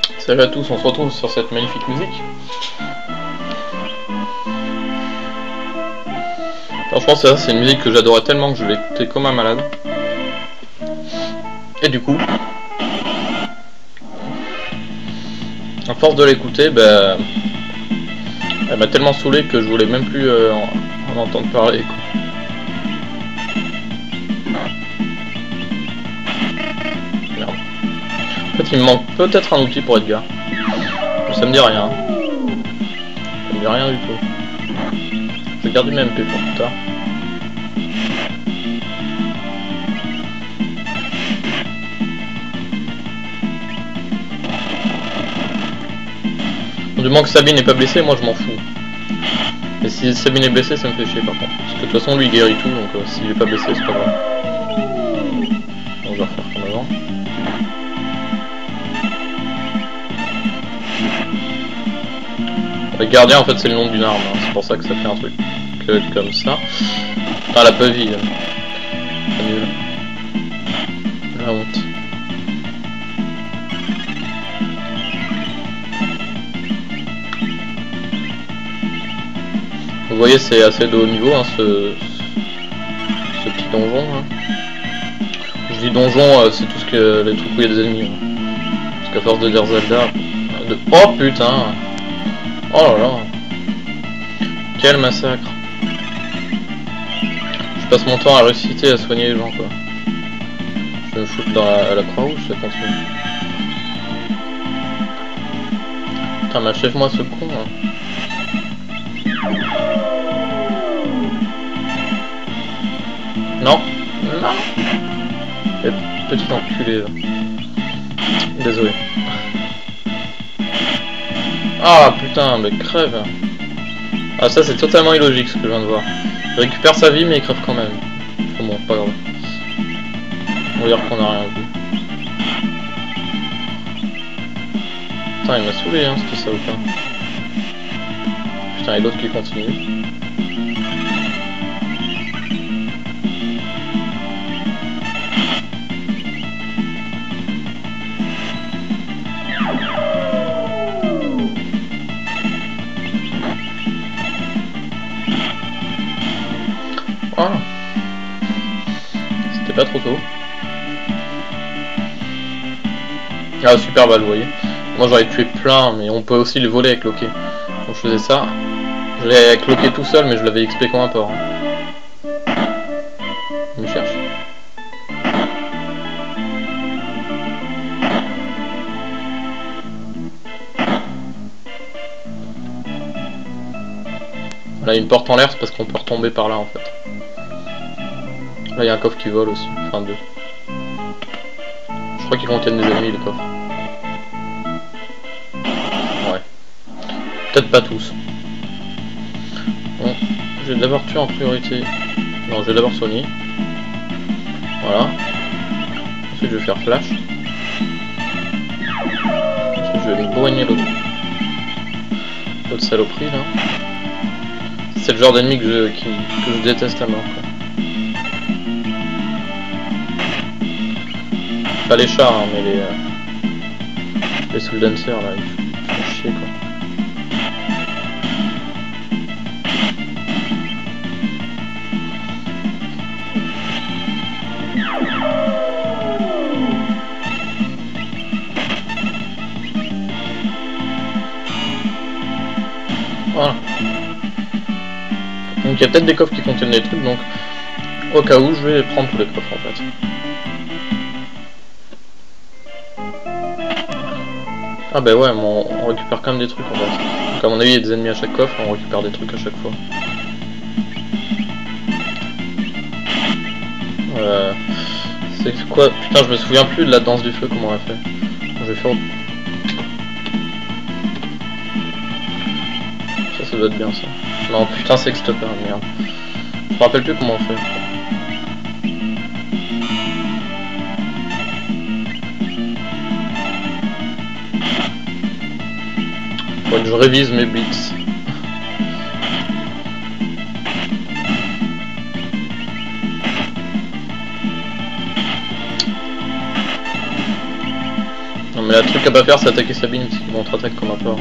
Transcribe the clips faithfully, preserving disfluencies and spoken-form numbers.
Salut à tous, on se retrouve sur cette magnifique musique. Franchement, ça, c'est une musique que j'adorais tellement que je l'ai écoutée comme un malade. Et du coup, à force de l'écouter, bah, elle m'a tellement saoulé que je voulais même plus euh, en, en entendre parler, quoi. Merde. En fait, il me manque peut-être un outil pour Edgar. Mais ça me dit rien. Ça me dit rien du tout. Je garde du M P pour plus tard. Du moment que Sabine n'est pas blessée, moi je m'en fous. Et si Sabine est blessée, ça me fait chier par contre. Parce que de toute façon, lui il guérit tout, donc euh, s'il est pas blessé, c'est pas grave. Donc je vais refaire comme avant. Le gardien, en fait, c'est le nom d'une arme, hein. C'est pour ça que ça fait un truc que, comme ça. Ah, la paville. C'est nul. La honte. Vous voyez, c'est assez de haut niveau, hein, ce, ce petit donjon. Hein. Je dis donjon, euh, c'est tout ce que les trucs où il y a des ennemis. Hein. Parce qu'à force de dire Zelda... De... Oh putain! Oh là là! Quel massacre! Je passe mon temps à réciter et à soigner les gens, quoi. Je vais me foutre dans la, la croix rouge, ça continue. Putain, mais achève-moi ce con, hein. Non, non. Et petit enculé là. Désolé. Ah putain, mais crève. Ah ça c'est totalement illogique ce que je viens de voir. Il récupère sa vie mais il crève quand même. Enfin bon, pas grave. On va dire qu'on a rien vu. Putain il m'a saoulé hein, c'était ça ou pas. Putain et l'autre qui continue. Ah. C'était pas trop tôt. Ah super balle vous voyez. Moi j'aurais tué plein mais on peut aussi les voler avec Loki. Donc je faisais ça. Je l'ai avec Loki tout seul mais je l'avais X P comme un porc. Hein. Il me cherche. Là il y a une porte en l'air, c'est parce qu'on peut retomber par là en fait. Là il y a un coffre qui vole aussi, enfin deux. Je crois qu'ils contiennent des ennemis les coffres. Ouais. Peut-être pas tous. Bon, je vais d'abord tuer en priorité. Non, je vais d'abord soigner. Voilà. Ensuite je vais faire flash. Ensuite je vais boigner l'autre. L'autre saloperie là. C'est le genre d'ennemi que je, qui, que je déteste à mort quoi. Pas les chars hein, mais les euh, les soul dancers là, ils font chier quoi. Voilà. Donc il y a peut-être des coffres qui contiennent des trucs, donc au cas où je vais prendre tous les coffres en fait. Ah bah ouais, mais on, on récupère quand même des trucs en fait. Donc à mon avis il y a des ennemis à chaque coffre, on récupère des trucs à chaque fois. Euh, c'est quoi? Putain je me souviens plus de la danse du feu, comment on l'a fait. Je vais faire... Ça ça doit être bien ça. Non putain c'est Xstopper, merde. Je me rappelle plus comment on fait. Faut que je révise mes blitz. Mais le truc à pas faire c'est attaquer Sabine parce qu'ils contre-attaque comme un porc.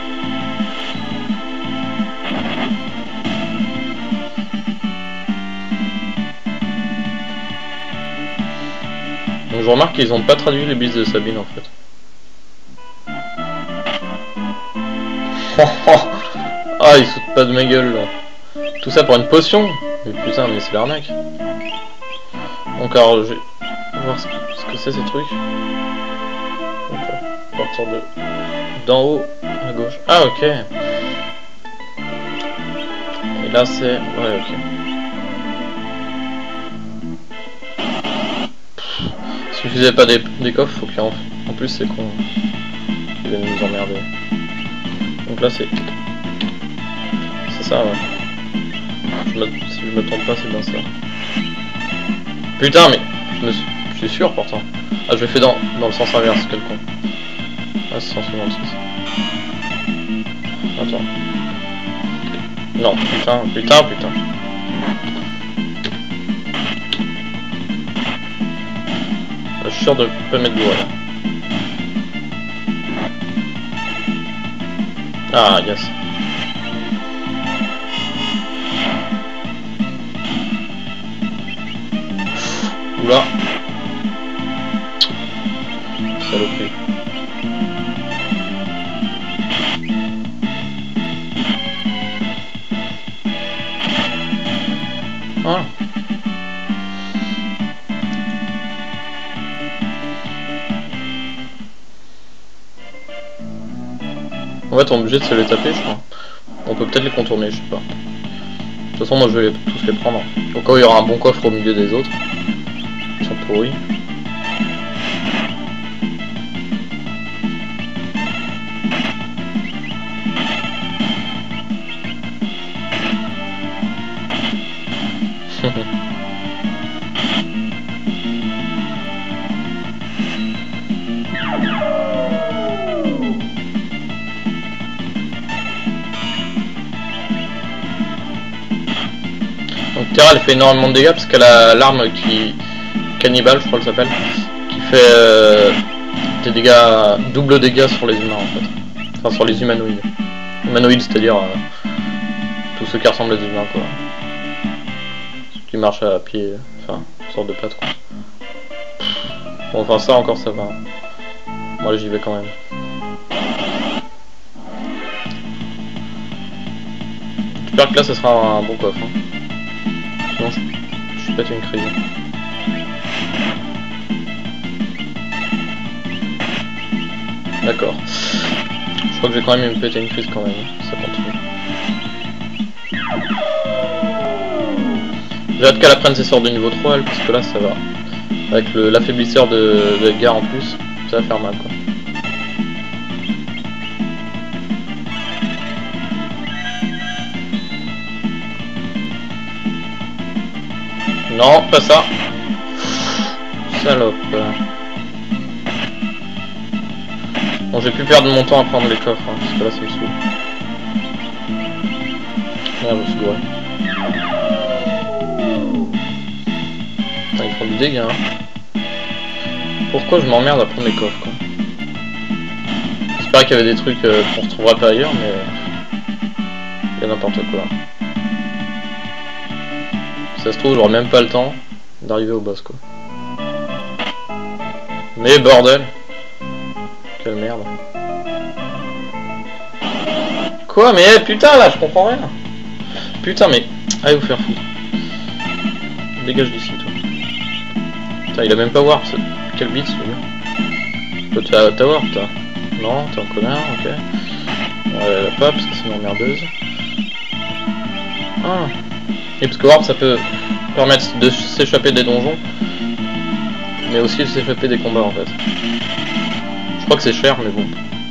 Donc je remarque qu'ils ont pas traduit les bis de Sabine en fait. Ah, ils sautent pas de ma gueule là. Tout ça pour une potion. Mais putain, mais c'est l'arnaque. Donc alors, je vais voir ce que ce que c'est ces trucs. Donc, à partir de d'en haut à gauche. Ah ok. Et là c'est... Ouais ok. Pff, suffisait pas des, des coffres, faut qu'il y en... En plus c'est con. Ils viennent nous emmerder. Donc là c'est... C'est ça ouais. Je me... Si je me trompe pas c'est bien ça. Putain mais... Je, me suis... je suis sûr pourtant. Ah je l'ai fait dans... dans le sens inverse, quel con. Ah c'est cent soixante-six. Attends. Non, putain, putain, putain. Je suis sûr de pas mettre de doigt là. Ah yes. Oula. Saloperie. Ah. En fait on est obligé de se les taper je crois. On peut peut-être les contourner, je sais pas. De toute façon moi je vais tous les prendre. Au cas où il y aura un bon coffre au milieu des autres. Ils sont pourris. Donc Terra elle fait énormément de dégâts parce qu'elle a l'arme qui... Cannibale je crois qu'elle s'appelle. Qui fait euh, des dégâts... double dégâts sur les humains en fait. Enfin sur les humanoïdes. Humanoïdes c'est à dire euh, tous ceux qui ressemblent à des humains quoi. Ceux qui marchent à pied, enfin une sorte de patte quoi. Bon enfin ça encore ça va. Moi j'y vais quand même. J'espère que là ça sera un bon coffre. Hein. Sinon je, je suis pété une crise. D'accord. Je crois que j'ai quand même me péter une crise quand même. Ça continue. J'ai hâte qu'elle apprenne ses sorts de niveau trois elle, parce que là ça va. Avec l'affaiblisseur de, de Edgar en plus, ça va faire mal quoi. Non, pas ça. Salope. Bon, j'ai pu perdre mon temps à prendre les coffres, hein, parce que là, ça me saoule. Ah, je me suis gouré. Putain, ils font du dégât, hein. Pourquoi je m'emmerde à prendre les coffres, quoi. J'espère qu'il y avait des trucs euh, qu'on retrouvera pas ailleurs, mais... Il y a n'importe quoi. Si ça se trouve, j'aurai même pas le temps d'arriver au boss, quoi. Mais bordel! Quelle merde. Quoi? Mais hey, putain là, je comprends rien. Putain mais... Allez vous faire foutre. Dégage d'ici toi. Putain il a même pas warp. Quel bit celui-là? Toi t'as warp toi? Non, t'es un connard, ok. Ouais, elle a pas parce que c'est une emmerdeuse. Ah. Et parce que warp ça peut permettre de s'échapper des donjons. Mais aussi de s'échapper des combats en fait. Je crois que c'est cher mais bon.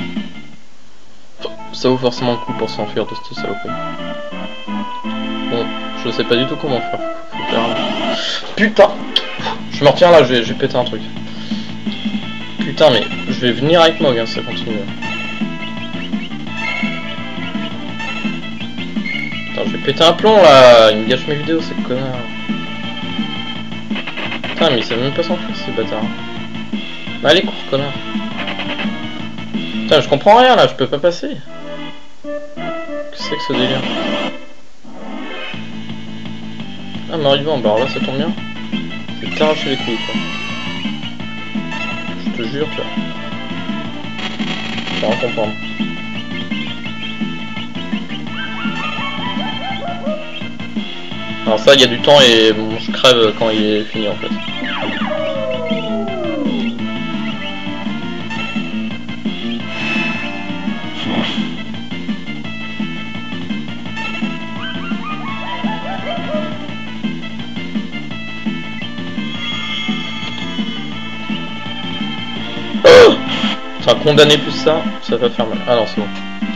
Ça vaut forcément le coup pour s'enfuir de cette saloperie. Bon, je sais pas du tout comment faire. Faut faire là. Putain! Je me retiens là, je vais, je vais péter un truc. Putain mais je vais venir avec Mog hein, si ça continue. Putain je vais péter un plomb là, il me gâche mes vidéos ces connards. Putain mais il savent même pas s'enfuir ces bâtards. Allez cours connard. Putain, je comprends rien là, je peux pas passer. Qu'est-ce que c'est que ce délire? Ah, Marivant, bah alors là ça tombe bien. Je vais t'arracher les couilles quoi. Je te jure, tu vois. Je peux rien comprendre. Alors ça, il y a du temps et bon, je crève quand il est fini en fait. Oh, enfin, condamner plus ça, ça va faire mal. Ah non, c'est bon.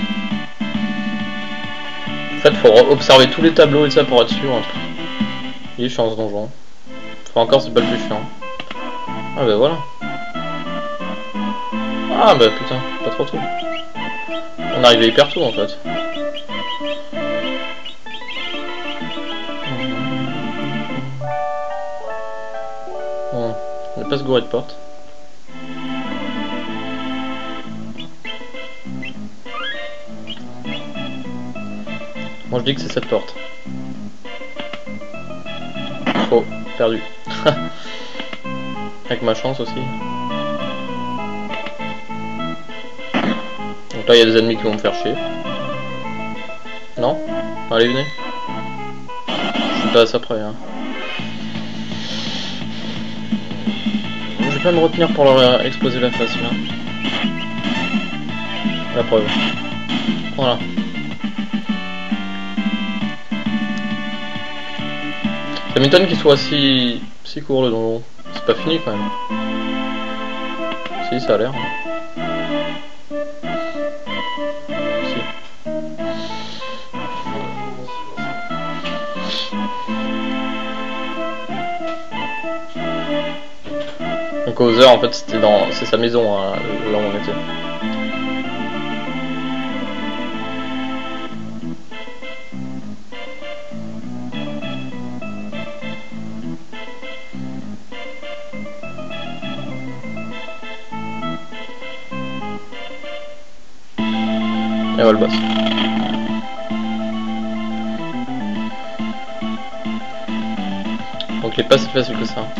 En fait, faut observer tous les tableaux et ça pour être sûr. Hein. Il est chiant ce donjon. Enfin, encore, c'est pas le plus chiant. Ah bah voilà. Ah bah putain, pas trop tôt. On arrivait hyper tôt en fait. Bon, on va pas se gourer de porte. Moi je dis que c'est cette porte. Oh, perdu. Avec ma chance aussi. Donc là il y a des ennemis qui vont me faire chier. Non? Allez venez. Je suis pas à ça près hein. Je vais pas me retenir pour leur exploser la face là. La preuve. Voilà. Ça m'étonne qu'il soit si, si court le donjon. C'est pas fini quand même. Si, ça a l'air. Si. Donc Hauser en fait c'était dans. C'est sa maison hein, là où on était. Et voilà le boss. Donc il est pas si facile que ça.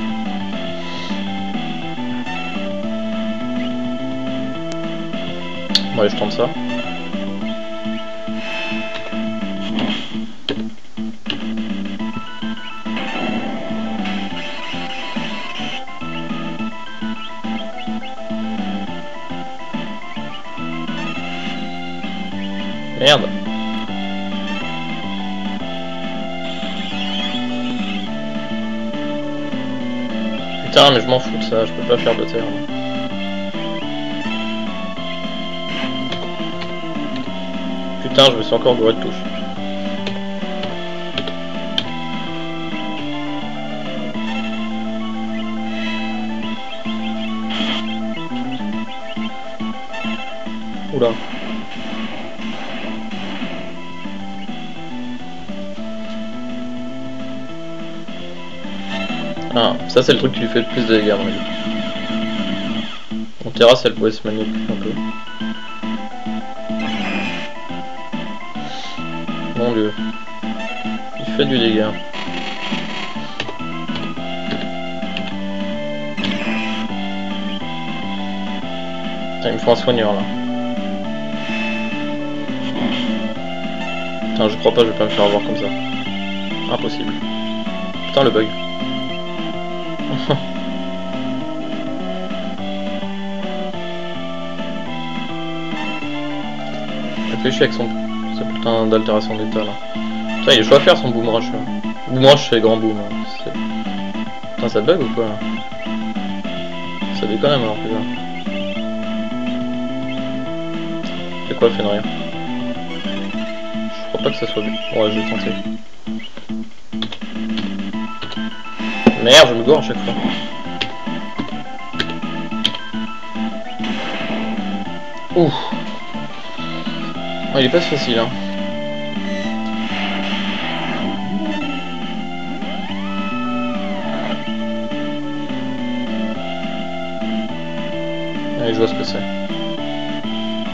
Bon allez je tente ça. Merde. Putain mais je m'en fous de ça, je peux pas faire de terre. Putain je me suis encore gouré de touche. Oula. Ah, ça c'est le truc qui lui fait le plus de dégâts à mon avis. En terrasse elle pouvait se manipuler un peu. Mon dieu. Il fait du dégât. Putain, il me faut un soigneur là. Putain, je crois pas, je vais pas me faire avoir comme ça. Impossible. Putain, le bug. Il fait chier avec son sa putain d'altération d'état là. Putain, il est chaud à faire son boom rush là. Boom rush c'est grand boom. Hein. Putain, ça bug ou quoi là? Ça déconne alors putain. C'est quoi, fait de rien? Je crois pas que ça soit bien. Ouais, je vais tenter. Merde, je me gore à chaque fois. Ouh. Oh, il est pas si facile hein. Allez, je vois ce que c'est.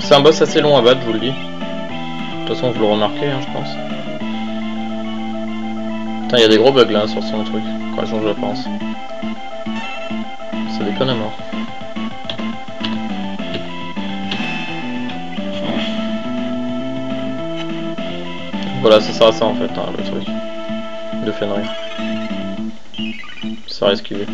Donc c'est un boss assez long à battre, je vous le dis. De toute façon vous le remarquez hein, je pense. Putain, il y a des gros bugs là sur son truc, quand elle change d'apparence. Ça déconne à mort. Voilà, ça sert à ça en fait, hein, le truc de Fenrir. Ça va esquiver.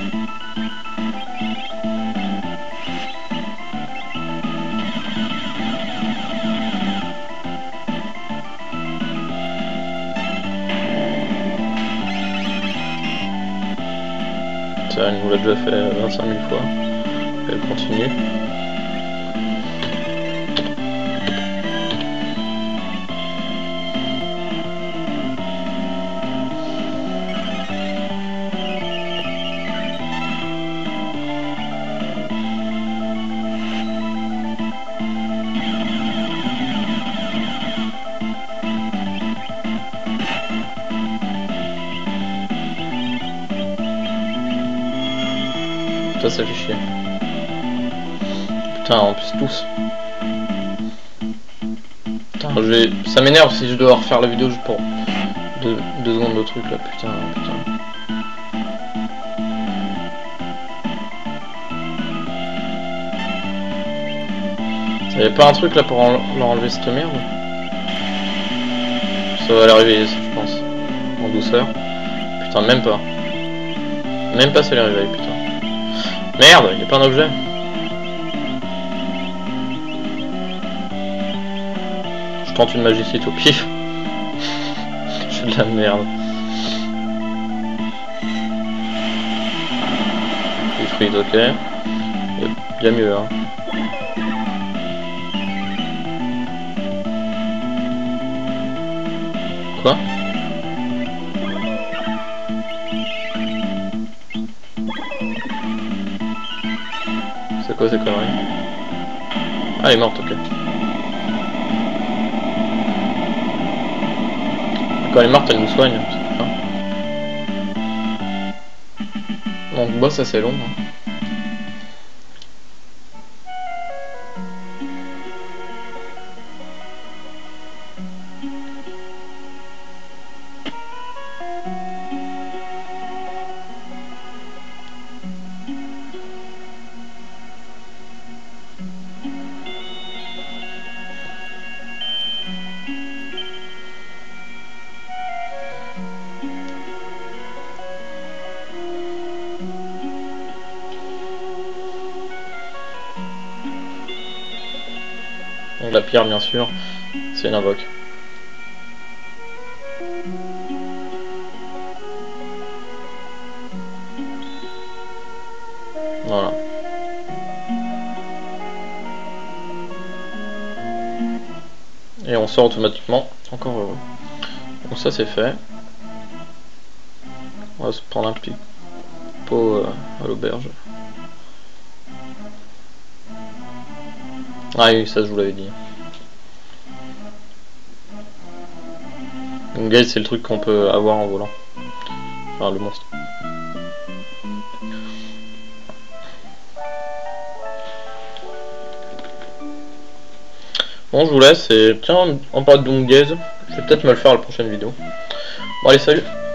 Ça, elle nous l'a déjà fait vingt-cinq mille fois. Elle continue. Ça, ça fait chier. Putain, en plus tous. Putain, je vais... ça m'énerve si je dois refaire la vidéo juste pour deux, deux secondes de truc là. Putain, putain. Y'avait pas un truc là pour en... leur enlever cette merde? Ça va l'arriver, je pense. En douceur. Putain, même pas. Même pas ça les réveille, putain. Merde, il n'y a pas un objet. Je tente une magicite au pif. Je fais de la merde. Il freeze, ok. Il y a bien mieux, hein. Quoi? C'est quoi ces conneries? Ah, elle est morte, ok. Quand elle est morte, elle nous soigne. Donc, boss assez long. Hein. Donc la pierre bien sûr, c'est une invoque. Voilà. Et on sort automatiquement, encore heureux. Donc ça c'est fait. On va se prendre un petit pot euh, à l'auberge. Ah oui, ça je vous l'avais dit. Donc guys, c'est le truc qu'on peut avoir en volant. Enfin le monstre. Bon, je vous laisse et tiens, on parle de Doom Gaze. Je vais peut-être me le faire à la prochaine vidéo. Bon allez, salut.